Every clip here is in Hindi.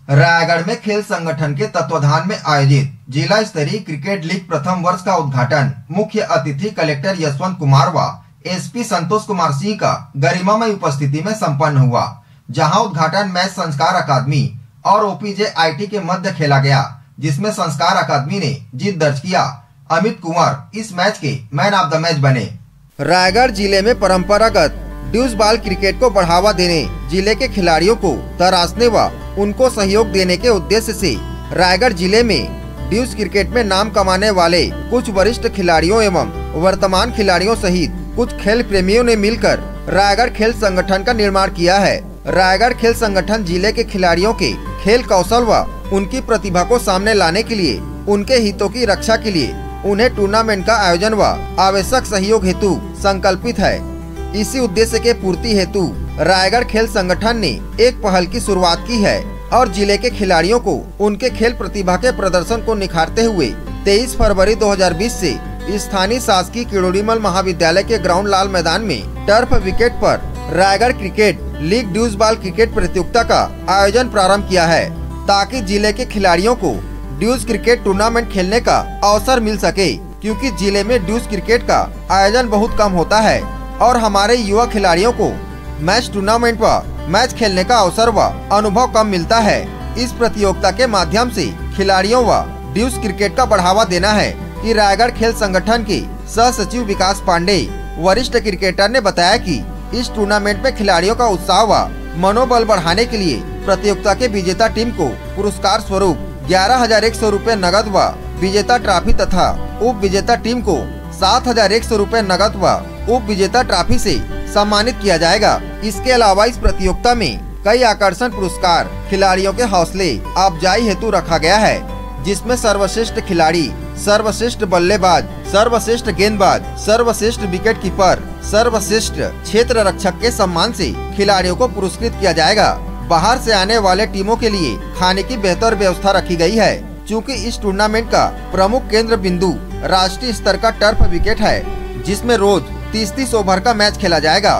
रायगढ़ में खेल संगठन के तत्वाधान में आयोजित जिला स्तरीय क्रिकेट लीग प्रथम वर्ष का उद्घाटन मुख्य अतिथि कलेक्टर यशवंत कुमार व एसपी संतोष कुमार सिंह का गरिमामय उपस्थिति में संपन्न हुआ, जहां उद्घाटन मैच संस्कार अकादमी और ओपीजे आईटी के मध्य खेला गया, जिसमें संस्कार अकादमी ने जीत दर्ज किया। अमित कुंवर इस मैच के मैन ऑफ द मैच बने। रायगढ़ जिले में परंपरागत ड्यूस बॉल क्रिकेट को बढ़ावा देने, जिले के खिलाड़ियों को तराशने व उनको सहयोग देने के उद्देश्य से रायगढ़ जिले में ड्यूस क्रिकेट में नाम कमाने वाले कुछ वरिष्ठ खिलाड़ियों एवं वर्तमान खिलाड़ियों सहित कुछ खेल प्रेमियों ने मिलकर रायगढ़ खेल संगठन का निर्माण किया है। रायगढ़ खेल संगठन जिले के खिलाड़ियों के खेल कौशल व उनकी प्रतिभा को सामने लाने के लिए, उनके हितों की रक्षा के लिए उन्हें टूर्नामेंट का आयोजन व आवश्यक सहयोग हेतु संकल्पित है। इसी उद्देश्य के पूर्ति हेतु रायगढ़ खेल संगठन ने एक पहल की शुरुआत की है और जिले के खिलाड़ियों को उनके खेल प्रतिभा के प्रदर्शन को निखारते हुए 23 फरवरी 2020 से स्थानीय शासकीय किरोड़ीमल महाविद्यालय के ग्राउंड लाल मैदान में टर्फ विकेट पर Raigarh cricket league deuce ball cricket प्रतियोगिता का आयोजन प्रारंभ किया है, ताकि जिले के खिलाड़ियों को ड्यूस क्रिकेट टूर्नामेंट खेलने का अवसर मिल सके, क्योंकि जिले में ड्यूस क्रिकेट का आयोजन बहुत कम होता है और हमारे युवा खिलाड़ियों को मैच टूर्नामेंट व मैच खेलने का अवसर व अनुभव कम मिलता है। इस प्रतियोगिता के माध्यम से खिलाड़ियों व ड्यूस क्रिकेट का बढ़ावा देना है कि रायगढ़ खेल संगठन के सह सचिव विकास पांडे वरिष्ठ क्रिकेटर ने बताया कि इस टूर्नामेंट में खिलाड़ियों का उत्साह व मनोबल बढ़ाने के लिए प्रतियोगिता के विजेता टीम को पुरस्कार स्वरूप 11,100 रूपए नगद व विजेता ट्रॉफी तथा उप विजेता टीम को 7,100 रूपए नगद व उप विजेता ट्रॉफी से सम्मानित किया जाएगा। इसके अलावा इस प्रतियोगिता में कई आकर्षण पुरस्कार खिलाड़ियों के हौसले अफजाई हेतु रखा गया है, जिसमें सर्वश्रेष्ठ खिलाड़ी, सर्वश्रेष्ठ बल्लेबाज, सर्वश्रेष्ठ गेंदबाज, सर्वश्रेष्ठ विकेट कीपर, सर्वश्रेष्ठ क्षेत्र रक्षक के सम्मान से खिलाड़ियों को पुरस्कृत किया जाएगा। बाहर से आने वाले टीमों के लिए खाने की बेहतर व्यवस्था रखी गई है, क्योंकि इस टूर्नामेंट का प्रमुख केंद्र बिंदु राष्ट्रीय स्तर का टर्फ विकेट है, जिसमें रोज 30-30 ओवर का मैच खेला जाएगा।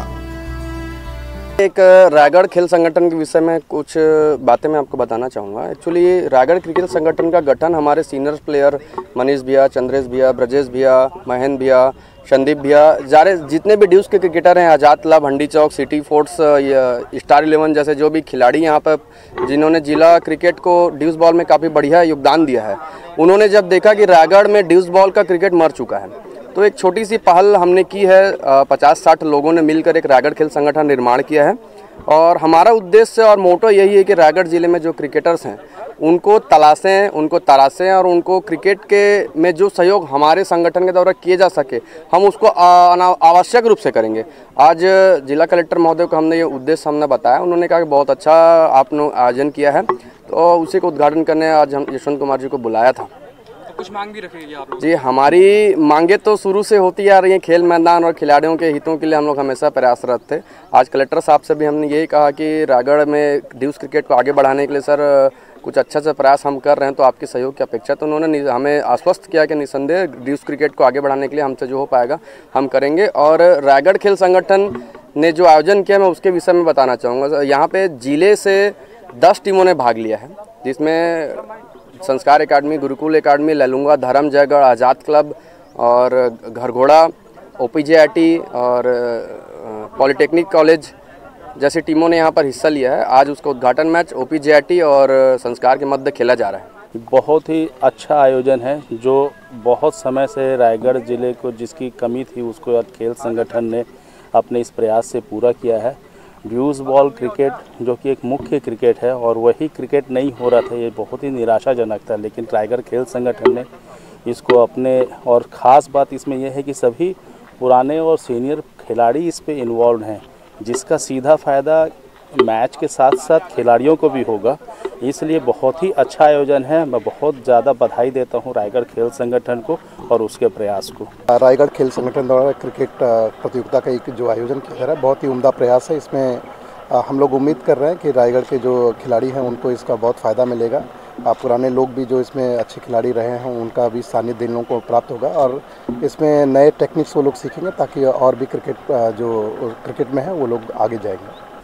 एक रायगढ़ खेल संगठन के विषय में कुछ बातें मैं आपको बताना चाहूँगा। एक्चुअली रायगढ़ क्रिकेट संगठन का गठन हमारे सीनियर प्लेयर मनीष भैया, चंद्रेश भैया, ब्रजेश भैया, महेंद्र भैया, संदीप भैया, जितने भी ड्यूस के क्रिकेटर हैं, आजाद क्लब, हंडी चौक, सिटी फोर्ट्स, स्टार 11 जैसे जो भी खिलाड़ी यहाँ पर जिन्होंने जिला क्रिकेट को ड्यूस बॉल में काफ़ी बढ़िया योगदान दिया है, उन्होंने जब देखा कि रायगढ़ में ड्यूस बॉल का क्रिकेट मर चुका है, तो एक छोटी सी पहल हमने की है। 50-60 लोगों ने मिलकर एक रायगढ़ खेल संगठन निर्माण किया है और हमारा उद्देश्य और मोटो यही है कि रायगढ़ जिले में जो क्रिकेटर्स हैं उनको तलाशें, उनको तराशें और उनको क्रिकेट के में जो सहयोग हमारे संगठन के द्वारा किए जा सके, हम उसको आवश्यक रूप से करेंगे। आज जिला कलेक्टर महोदय को हमने ये उद्देश्य हमने बताया, उन्होंने कहा कि बहुत अच्छा आपने आयोजन किया है, तो उसी को उद्घाटन करने आज हम यशवंत कुमार जी को बुलाया था। कुछ मांग भी रखेंगे आप लोग? जी, हमारी मांगे तो शुरू से होती आ रही हैं। खेल मैदान और खिलाड़ियों के हितों के लिए हम लोग हमेशा प्रयासरत थे। आज कलेक्टर साहब से भी हमने यही कहा कि रायगढ़ में ड्यूस क्रिकेट को आगे बढ़ाने के लिए सर कुछ अच्छा सा प्रयास हम कर रहे हैं, तो आपके सहयोग की अपेक्षा। तो उन्होंने हमें आश्वस्त किया कि निसंदेह ड्यूस क्रिकेट को आगे बढ़ाने के लिए हमसे जो हो पाएगा हम करेंगे। और रायगढ़ खेल संगठन ने जो आयोजन किया मैं उसके विषय में बताना चाहूँगा। यहाँ पे जिले से 10 टीमों ने भाग लिया है, जिसमें संस्कार एकेडमी, गुरुकुल एकेडमी, ललूंगा, धर्म जयगढ़, आजाद क्लब और घरघोड़ा, ओपीजे आईटी और पॉलिटेक्निक कॉलेज जैसी टीमों ने यहाँ पर हिस्सा लिया है। आज उसका उद्घाटन मैच ओपीजे आईटी और संस्कार के मध्य खेला जा रहा है। बहुत ही अच्छा आयोजन है, जो बहुत समय से रायगढ़ जिले को जिसकी कमी थी उसको आज खेल संगठन ने अपने इस प्रयास से पूरा किया है। ड्यूस बॉल क्रिकेट जो कि एक मुख्य क्रिकेट है और वही क्रिकेट नहीं हो रहा था, ये बहुत ही निराशाजनक था, लेकिन रायगढ़ खेल संगठन ने इसको अपने, और ख़ास बात इसमें यह है कि सभी पुराने और सीनियर खिलाड़ी इस पे इन्वॉल्व हैं, जिसका सीधा फ़ायदा मैच के साथ साथ खिलाड़ियों को भी होगा। इसलिए बहुत ही अच्छा आयोजन है। मैं बहुत ज़्यादा बधाई देता हूँ रायगढ़ खेल संगठन को और उसके प्रयास को। रायगढ़ खेल संगठन द्वारा क्रिकेट प्रतियोगिता का एक जो आयोजन किया जा रहा है बहुत ही उम्दा प्रयास है। इसमें हम लोग उम्मीद कर रहे हैं कि रायगढ़ के जो खिलाड़ी हैं उनको इसका बहुत फ़ायदा मिलेगा। पुराने लोग भी जो इसमें अच्छे खिलाड़ी रहे हैं उनका भी सानिध्य इन लोगों को प्राप्त होगा और इसमें नए टेक्निक्स वो लोग सीखेंगे ताकि और भी क्रिकेट जो क्रिकेट में है वो लोग आगे जाएंगे।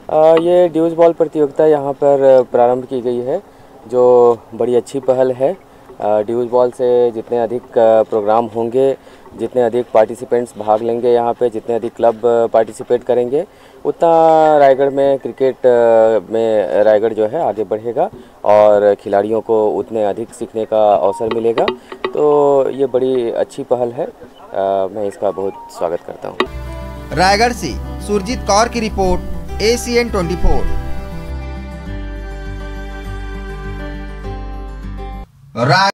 ये ड्यूज बॉल प्रतियोगिता यहाँ पर प्रारंभ की गई है, जो बड़ी अच्छी पहल है। ड्यूज बॉल से जितने अधिक प्रोग्राम होंगे, जितने अधिक पार्टिसिपेंट्स भाग लेंगे यहाँ पे, जितने अधिक क्लब पार्टिसिपेट करेंगे, उतना रायगढ़ में क्रिकेट में रायगढ़ जो है आगे बढ़ेगा और खिलाड़ियों को उतने अधिक सीखने का अवसर मिलेगा। तो ये बड़ी अच्छी पहल है, मैं इसका बहुत स्वागत करता हूँ। रायगढ़ से सुरजीत कौर की रिपोर्ट, ACN 24।